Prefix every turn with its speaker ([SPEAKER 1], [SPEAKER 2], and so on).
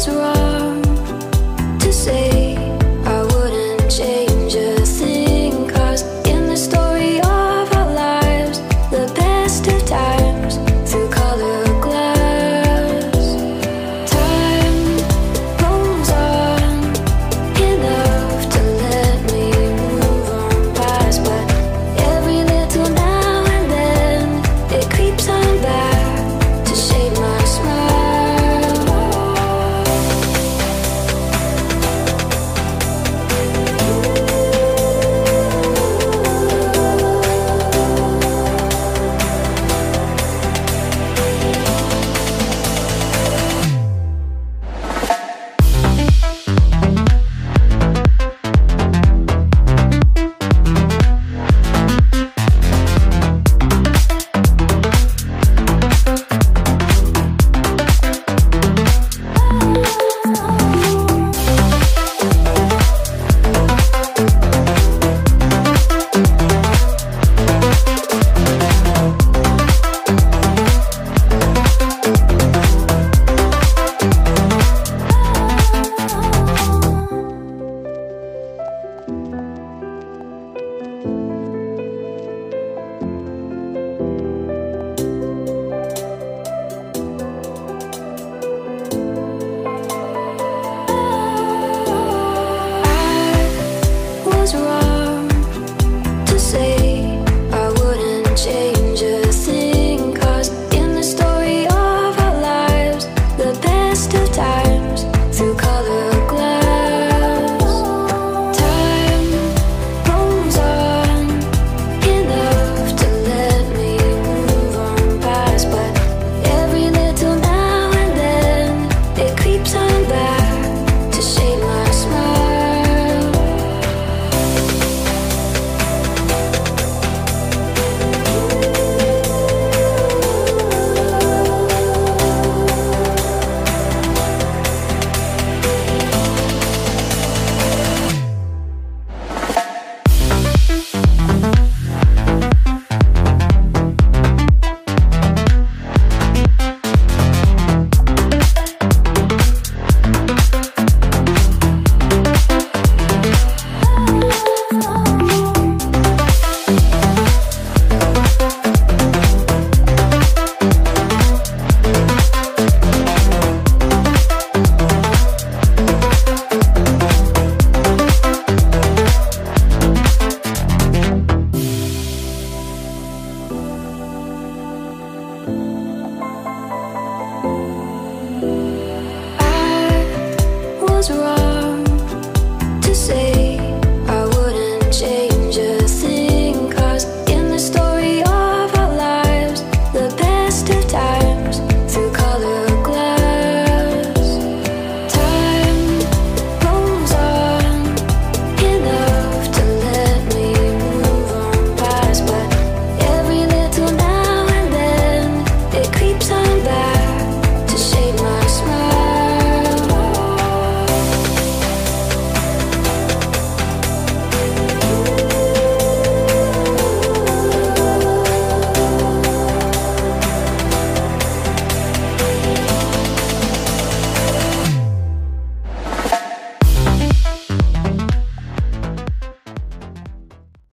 [SPEAKER 1] was wrong to say I wouldn't change a thing, 'cause in the story of our lives, the best of times through color glass, time rolls on enough to let me move on past, but every little now and then it creeps on back to shade my smile. Was wrong to say I wouldn't change a thing, 'cause in the story of our lives, the best of times through color glass, time rolls on enough to let me move on past, but every little now and then it creeps on back to shade my smile. Was wrong